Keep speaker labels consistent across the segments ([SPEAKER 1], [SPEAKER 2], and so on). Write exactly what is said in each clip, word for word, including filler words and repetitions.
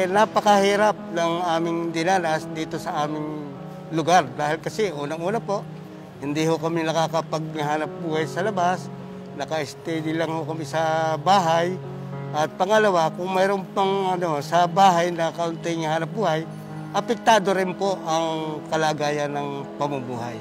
[SPEAKER 1] eh, napakahirap ng aming dinanas dito sa aming lugar. Dahil kasi unang-una po, hindi ho kami nakakapaghanap buhay sa labas, naka-steady lang ho kami sa bahay. At pangalawa, kung mayroon pang ano, sa bahay na kaunting hanap buhay, apektado rin po ang kalagayan ng pamumuhay.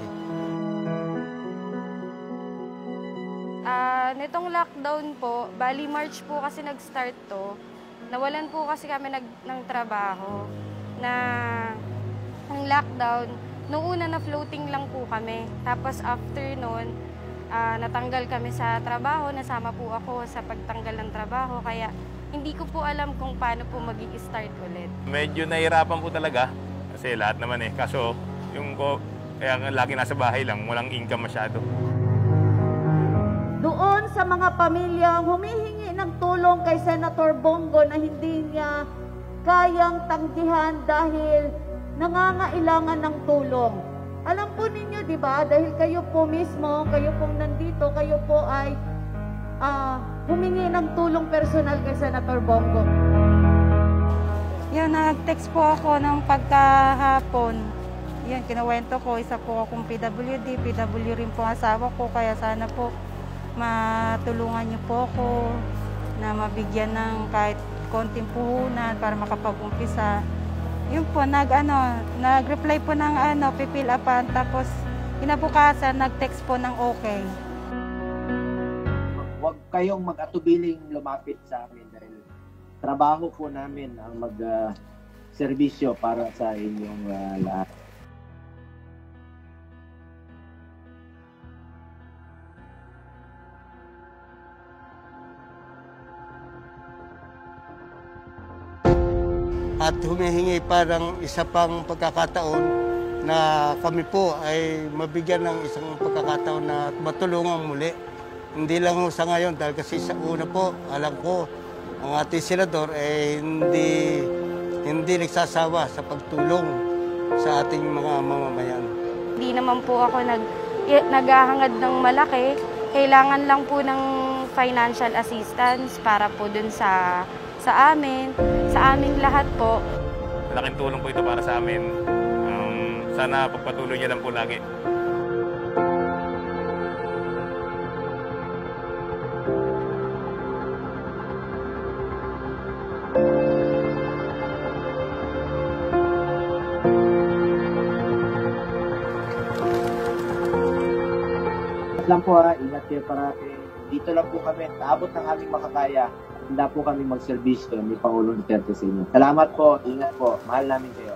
[SPEAKER 2] Uh, nitong lockdown po, bali March po kasi nag-start to, nawalan po kasi kami nag, ng trabaho na ang lockdown, noong una na floating lang po kami. Tapos after nun, uh, natanggal kami sa trabaho, nasama po ako sa pagtanggal ng trabaho, kaya hindi ko po alam kung paano po mag-i-start ulit.
[SPEAKER 3] Medyo nahihirapan po talaga kasi lahat naman eh, kaso yung ko, kaya lagi nasa bahay lang, walang income masyado.
[SPEAKER 4] Doon sa mga pamilyang humihingi ng tulong kay Senator Bongo na hindi niya kayang tanggihan dahil nangangailangan ng tulong. Alam po ninyo, di ba, dahil kayo po mismo, kayo pong nandito, kayo po ay uh, humingi ng tulong personal kay Senator Bongo.
[SPEAKER 5] Yan, nag-text po ako ng pagkahapon. Yan, kinuwento ko, isa po akong P W D, P W rin po ang asawa ko, kaya sana po matulungan niyo po ako na mabigyan ng kahit konting puhunan para makapag-umpisa. Yun po, nag, ano, nag-reply po ng ano, pipil upan, tapos kinabukasan, nag-text po ng okay.
[SPEAKER 6] Huwag kayong mag-atubiling lumapit sa amin dahil trabaho po namin ang mag-serbisyo uh, para sa inyong uh, lahat.
[SPEAKER 1] At humihingi pa ng isa pang pagkakataon na kami po ay mabigyan ng isang pagkakataon na matulungan muli. Hindi lang ho sa ngayon dahil kasi sa una po, alam ko, ang ating senador ay hindi, hindi nagsasawa sa pagtulong sa ating mga mamamayan.
[SPEAKER 2] Hindi naman po ako nag, naghahangad ng malaki. Kailangan lang po ng financial assistance para po dun sa sa amin, sa aming lahat po.
[SPEAKER 3] Malaking tulong po ito para sa amin. Um, sana pagpatuloy niya lang po lagi.
[SPEAKER 6] Lang po ha, ingat kayo parati. Dito lang po kami, naabot ng aming makakaya. Handa po kami mag-service to ni Pangulong Duterte sa inyo. Salamat po, ingat po, mahal namin kayo.